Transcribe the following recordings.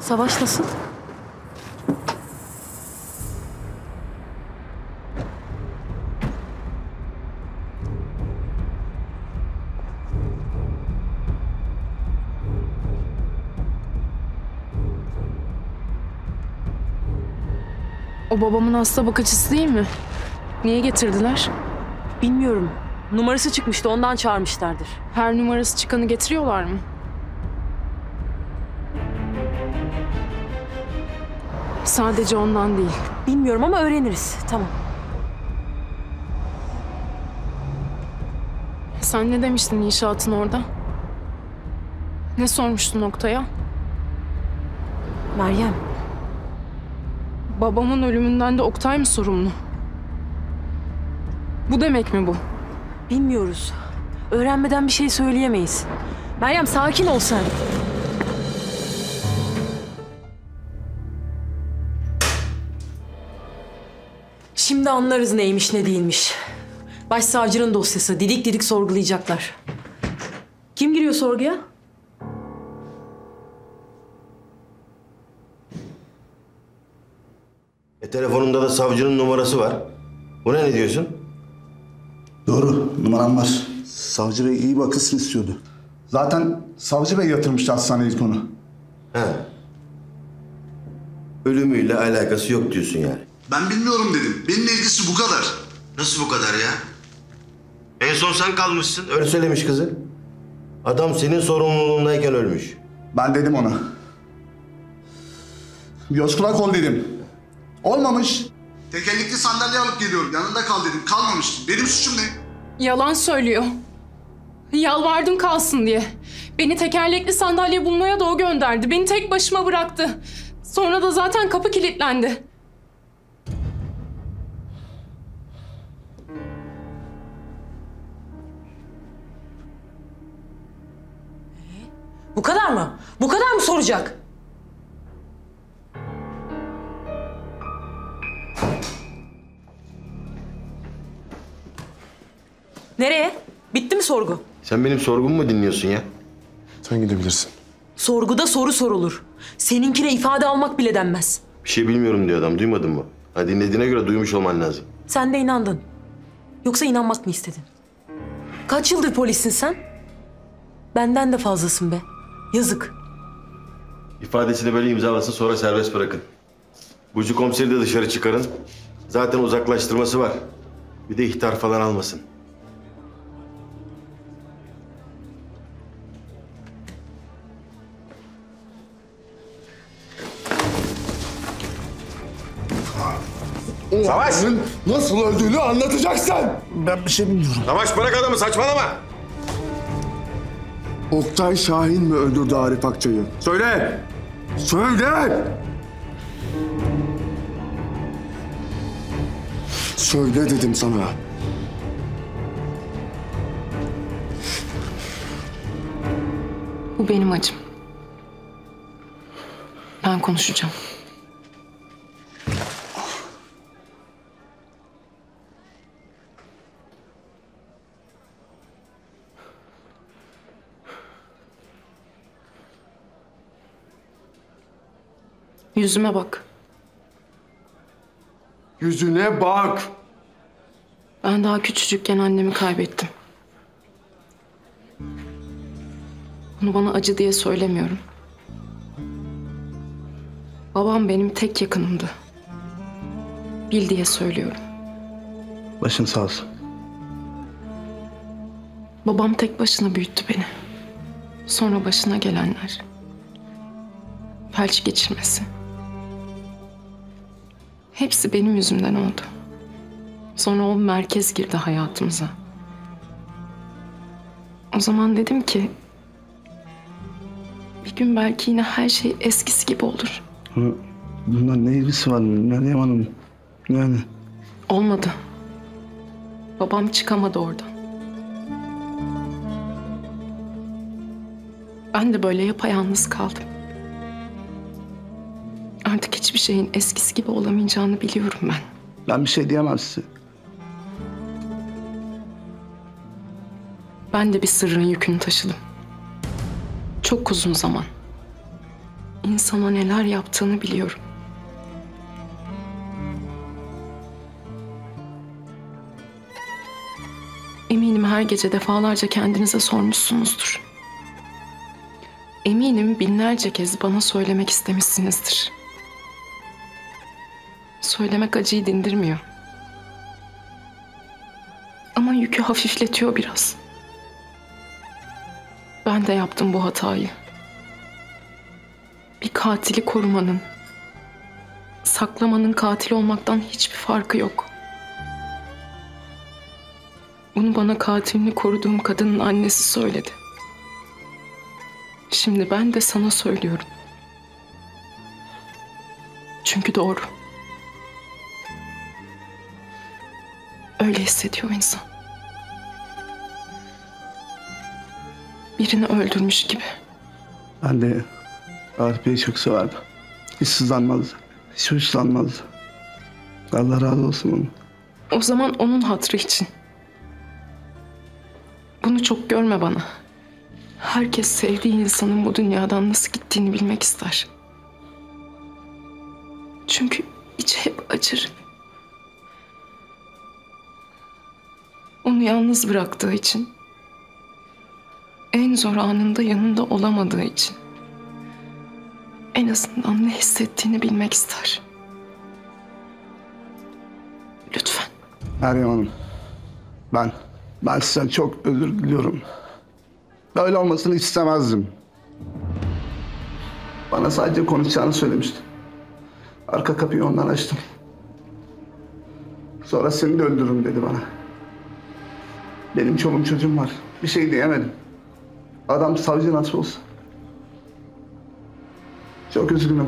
Savaş nasıl? O babamın hasta bakıcısı değil mi? Niye getirdiler? Bilmiyorum. Numarası çıkmıştı, ondan çağırmışlardır. Her numarası çıkanı getiriyorlar mı? Sadece ondan değil. Bilmiyorum ama öğreniriz. Tamam. Sen ne demiştin inşaatın orada? Ne sormuştun Oktay'a? Meryem. Babamın ölümünden de Oktay mı sorumlu? Bu demek mi bu? Bilmiyoruz. Öğrenmeden bir şey söyleyemeyiz. Meryem sakin ol sen. Şimdi anlarız neymiş ne değilmiş. Başsavcının dosyası. Didik didik sorgulayacaklar. Kim giriyor sorguya? Telefonunda da savcının numarası var. Buna ne diyorsun? Doğru, numaram var. Savcı Bey iyi bakılsın istiyordu. Zaten Savcı Bey yatırmıştı hastaneye ilk onu. He. Ölümüyle alakası yok diyorsun yani. Ben bilmiyorum dedim. Benimle ilgisi bu kadar. Nasıl bu kadar ya? En son sen kalmışsın. Öyle söylemiş kızı. Adam senin sorumluluğundayken ölmüş. Ben dedim ona. Göz kulak ol dedim. Olmamış. Tekerlekli sandalye alıp geliyorum. Yanında kal dedim. Kalmamış. Benim suçum ne? Yalan söylüyor. Yalvardım kalsın diye. Beni tekerlekli sandalye bulmaya da o gönderdi. Beni tek başıma bıraktı. Sonra da zaten kapı kilitlendi. Bu kadar mı? Bu kadar mı soracak? Nereye? Bitti mi sorgu? Sen benim sorgumu mu dinliyorsun ya? Sen gidebilirsin. Sorguda soru sorulur. Seninkine ifade almak bile denmez. Bir şey bilmiyorum diyor adam. Duymadın mı? Ha, dinlediğine göre duymuş olman lazım. Sen de inandın. Yoksa inanmak mı istedin? Kaç yıldır polissin sen? Benden de fazlasın be. Yazık. İfadesini böyle imzalasın, sonra serbest bırakın. Burcu komiseri de dışarı çıkarın. Zaten uzaklaştırması var. Bir de ihtar falan almasın. Savaş! Nasıl öldüğünü anlatacaksın. Ben bir şey bilmiyorum. Savaş, bırak adamı, saçmalama! Oktay Şahin mi öldürdü Arif Akçay'ı? Söyle! Söyle! Söyle dedim sana. Bu benim acım. Ben konuşacağım. Yüzüme bak. Yüzüne bak. Ben daha küçücükken annemi kaybettim. Bunu bana acı diye söylemiyorum. Babam benim tek yakınımdı. Bil diye söylüyorum. Başın sağ olsun. Babam tek başına büyüttü beni. Sonra başına gelenler. Felç geçirmesi. Hepsi benim yüzümden oldu. Sonra o merkez girdi hayatımıza. O zaman dedim ki... bir gün belki yine her şey eskisi gibi olur. Bundan ne ilgisi var Meryem Hanım? Yani... Olmadı. Babam çıkamadı oradan. Ben de böyle yapayalnız kaldım. Artık hiçbir şeyin eskisi gibi olamayacağını biliyorum ben. Ben bir şey diyemem size. Ben de bir sırrın yükünü taşıdım. Çok uzun zaman. insana neler yaptığını biliyorum. Eminim her gece defalarca kendinize sormuşsunuzdur. Eminim binlerce kez bana söylemek istemişsinizdir. Söylemek acıyı dindirmiyor. Ama yükü hafifletiyor biraz. Ben de yaptım bu hatayı. Bir katili korumanın, saklamanın katil olmaktan hiçbir farkı yok. Bunu bana katilini koruduğum kadının annesi söyledi. Şimdi ben de sana söylüyorum. Çünkü doğru. Öyle hissediyor insan. Birini öldürmüş gibi. Ben de Arif Bey'i çok severdim. Hiç sızlanmazdı. Hiç hoşlanmazdı. Allah razı olsun onun. O zaman onun hatırı için. Bunu çok görme bana. Herkes sevdiği insanın bu dünyadan nasıl gittiğini bilmek ister. Çünkü içi hep acır. Onu yalnız bıraktığı için, en zor anında yanında olamadığı için, en azından ne hissettiğini bilmek ister. Lütfen. Meryem Hanım, ben sizden çok özür diliyorum. Böyle olmasını istemezdim. Bana sadece konuşacağını söylemişti. Arka kapıyı ondan açtım. Sonra seni de öldürürüm dedi bana. Benim çoluğum çocuğum var. Bir şey diyemedim. Adam savcı nasıl olsa. Çok üzgünüm.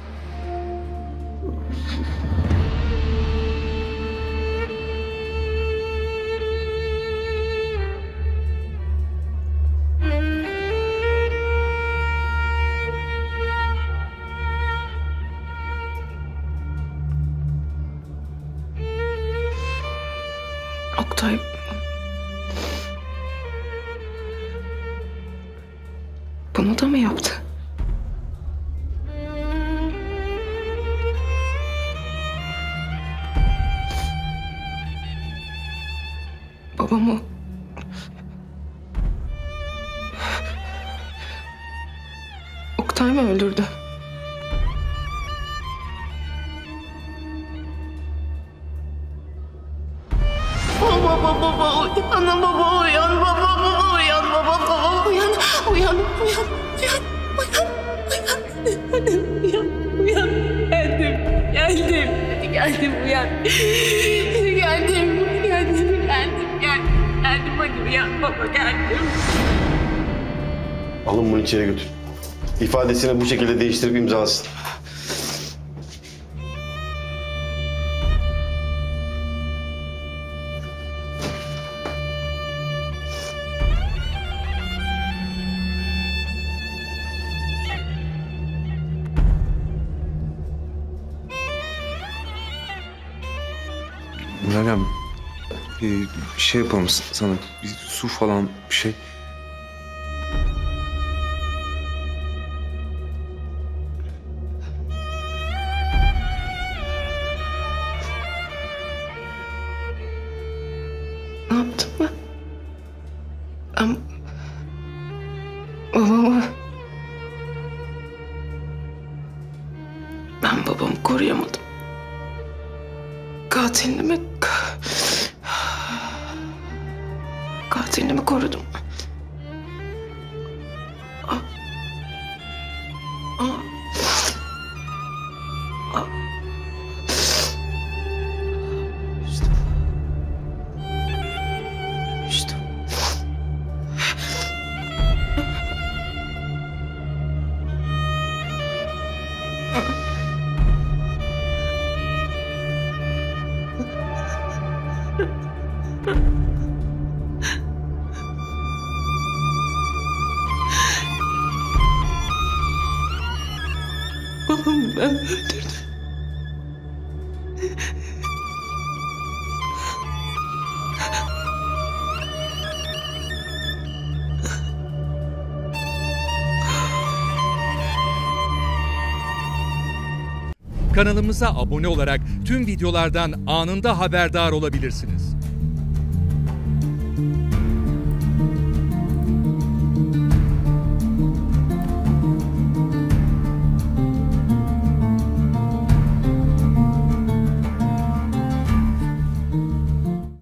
Oktay... Bunu da mı yaptı? Babamı... Oktay mı öldürdü? Baba uyan, baba uyan, baba uyan, baba uyan, uyan, uyan, uyan, uyan, geldim, uyan, geldim, hadi uyan baba, geldim. Alın bunu içeri götür. İfadesini bu şekilde değiştirip imzalasın. Meryem, bir şey yapalım sana. Bir su falan bir şey. Ne yaptım ben? Babamı... Ben babamı koruyamadım. Katilini mi korudum? İşte. Babamı ben öldürdüm. Kanalımıza abone olarak tüm videolardan anında haberdar olabilirsiniz.